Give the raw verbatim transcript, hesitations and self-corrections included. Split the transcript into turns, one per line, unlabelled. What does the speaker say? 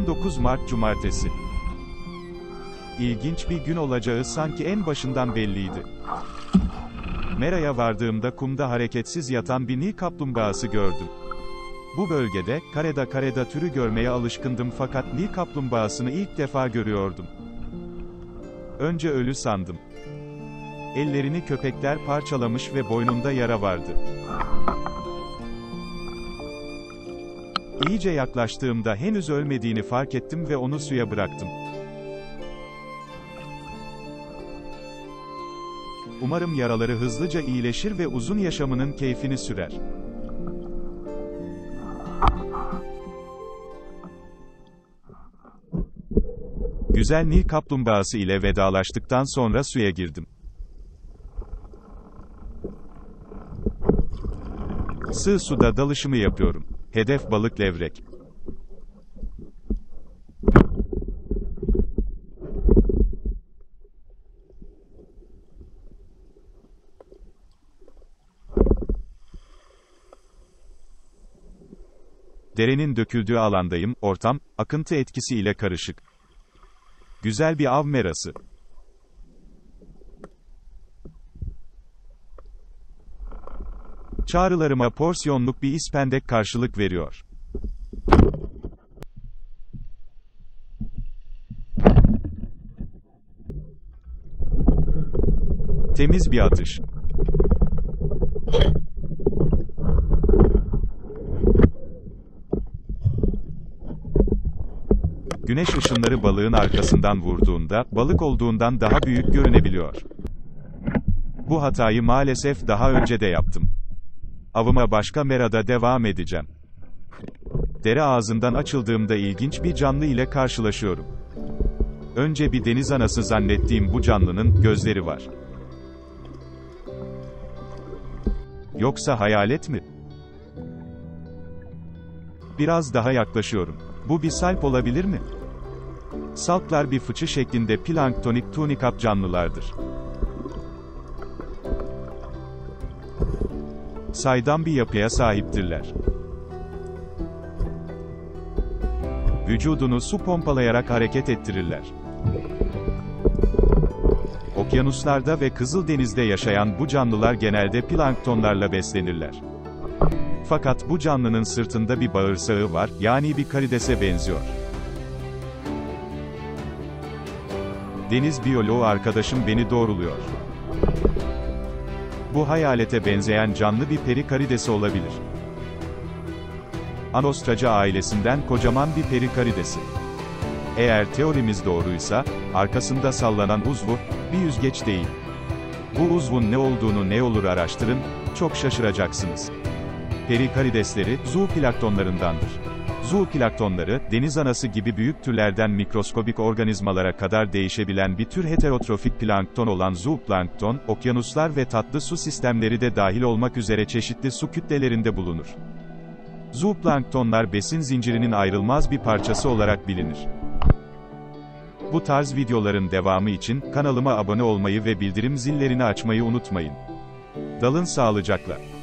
on dokuz Mart Cumartesi. İlginç bir gün olacağı sanki en başından belliydi. Mera'ya vardığımda kumda hareketsiz yatan bir Nil kaplumbağası gördüm. Bu bölgede, kareda kareda türü görmeye alışkındım fakat Nil kaplumbağasını ilk defa görüyordum. Önce ölü sandım. Ellerini köpekler parçalamış ve boynunda yara vardı. İyice yaklaştığımda henüz ölmediğini fark ettim ve onu suya bıraktım. Umarım yaraları hızlıca iyileşir ve uzun yaşamının keyfini sürer. Güzel Nil kaplumbağası ile vedalaştıktan sonra suya girdim. Sığ suda dalışımı yapıyorum. Hedef balık levrek. Derenin döküldüğü alandayım, ortam, akıntı etkisiyle karışık. Güzel bir av merası. Çağrılarıma porsiyonluk bir ispendek karşılık veriyor. Temiz bir atış. Güneş ışınları balığın arkasından vurduğunda, balık olduğundan daha büyük görünebiliyor. Bu hatayı maalesef daha önce de yaptım. Avıma başka merada devam edeceğim. Dere ağzından açıldığımda ilginç bir canlı ile karşılaşıyorum. Önce bir deniz anası zannettiğim bu canlının gözleri var. Yoksa hayalet mi? Biraz daha yaklaşıyorum. Bu bir salp olabilir mi? Salplar bir fıçı şeklinde planktonik tunikap canlılardır. Saydam bir yapıya sahiptirler. Vücudunu su pompalayarak hareket ettirirler. Okyanuslarda ve Kızıldeniz'de yaşayan bu canlılar genelde planktonlarla beslenirler. Fakat bu canlının sırtında bir bağırsağı var, yani bir karidese benziyor. Deniz biyoloğu arkadaşım beni doğruluyor. Bu hayalete benzeyen canlı bir peri karidesi olabilir. Anostraca ailesinden kocaman bir peri karidesi. Eğer teorimiz doğruysa, arkasında sallanan uzvu, bir yüzgeç değil. Bu uzvun ne olduğunu ne olur araştırın, çok şaşıracaksınız. Peri karidesleri, zooplanktonlarındandır. Zooplanktonları, deniz anası gibi büyük türlerden mikroskobik organizmalara kadar değişebilen bir tür heterotrofik plankton olan zooplankton, okyanuslar ve tatlı su sistemleri de dahil olmak üzere çeşitli su kütlelerinde bulunur. Zooplanktonlar besin zincirinin ayrılmaz bir parçası olarak bilinir. Bu tarz videoların devamı için, kanalıma abone olmayı ve bildirim zillerini açmayı unutmayın. Dalın sağlıcakla.